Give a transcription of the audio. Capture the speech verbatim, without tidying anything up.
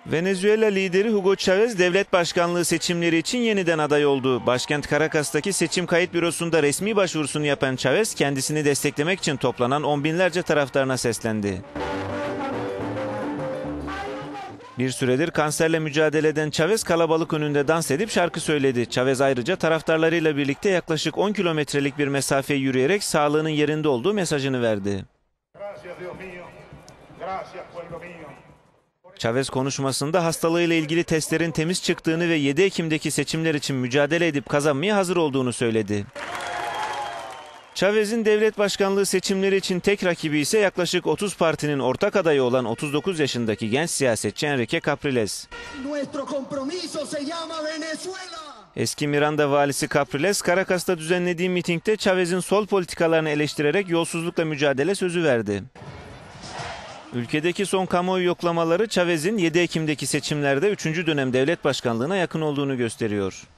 Venezuela lideri Hugo Chavez devlet başkanlığı seçimleri için yeniden aday oldu. Başkent Caracas'taki seçim kayıt bürosunda resmi başvurusunu yapan Chavez, kendisini desteklemek için toplanan on binlerce taraftarına seslendi. Bir süredir kanserle mücadele eden Chavez kalabalık önünde dans edip şarkı söyledi. Chavez ayrıca taraftarlarıyla birlikte yaklaşık on kilometrelik bir mesafeyi yürüyerek sağlığının yerinde olduğu mesajını verdi. Chavez konuşmasında hastalığıyla ilgili testlerin temiz çıktığını ve yedi Ekim'deki seçimler için mücadele edip kazanmaya hazır olduğunu söyledi. Chavez'in devlet başkanlığı seçimleri için tek rakibi ise yaklaşık otuz partinin ortak adayı olan otuz dokuz yaşındaki genç siyasetçi Enrique Capriles. Eski Miranda valisi Capriles, Caracas'ta düzenlediği mitingde Chavez'in sol politikalarını eleştirerek yolsuzlukla mücadele sözü verdi. Ülkedeki son kamuoyu yoklamaları Chavez'in yedi Ekim'deki seçimlerde üçüncü dönem devlet başkanlığına yakın olduğunu gösteriyor.